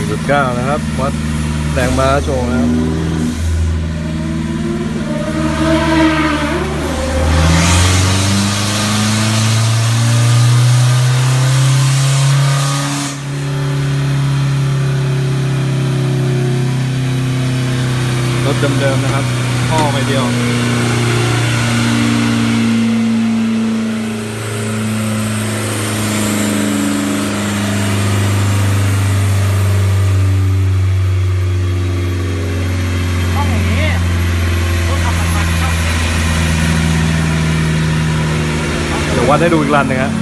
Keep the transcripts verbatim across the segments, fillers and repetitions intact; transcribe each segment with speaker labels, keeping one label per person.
Speaker 1: จุดเก้านะครับวัดแรงม้าโชว์นะครับรถเดิมๆนะครับท่อไปเดียวเดี๋ยววัดให้ดูอีกรันหนึ่งฮะ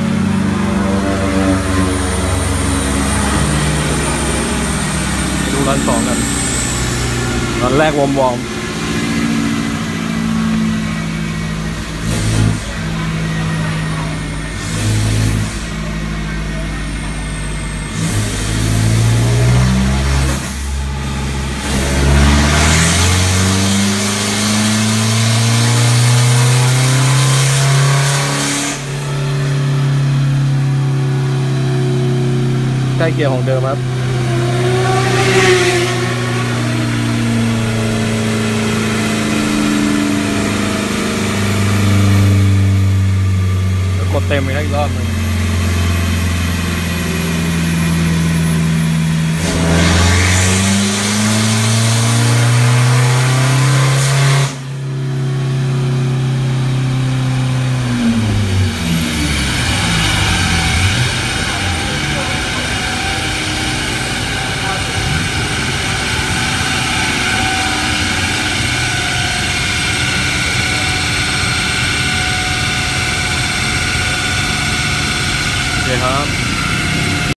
Speaker 1: ดูรันสองกันรันแรกวอร์มวอร์มใกล้เกียร์ของเดิมครับแล้วกดเต็มอีกรอบหนึ่ง